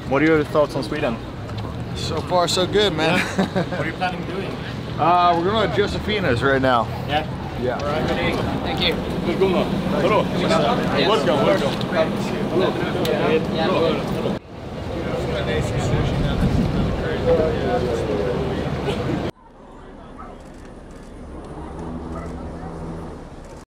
What are your thoughts on Sweden? So far, so good, man. What are you planning on doing? We're going to Josefina's right now. Yeah. Yeah. All right. Thank you. Welcome.